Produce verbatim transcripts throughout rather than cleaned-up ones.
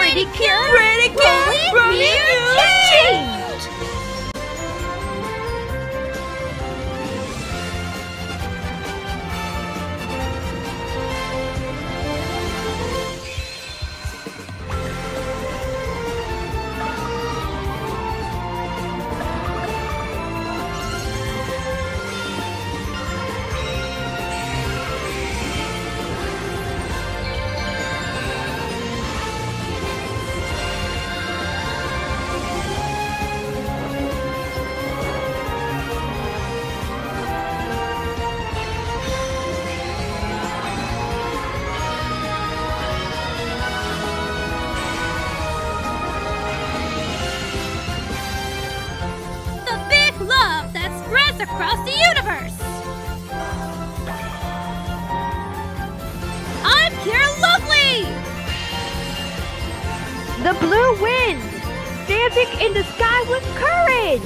Pretty cute! Pretty cute! Brilliant! Change! Across the universe! I'm Pure Lovely! The blue wind, dancing in the sky with courage!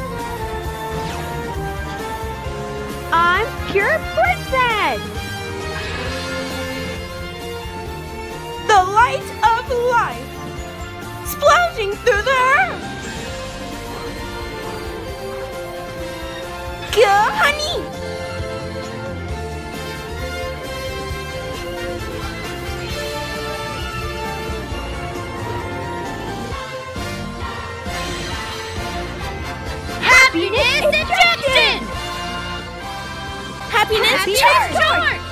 I'm Pure Princess! The light of life, splashing through the earth! Go, honey! Happiness injection! Happiness Happiness charge! charge!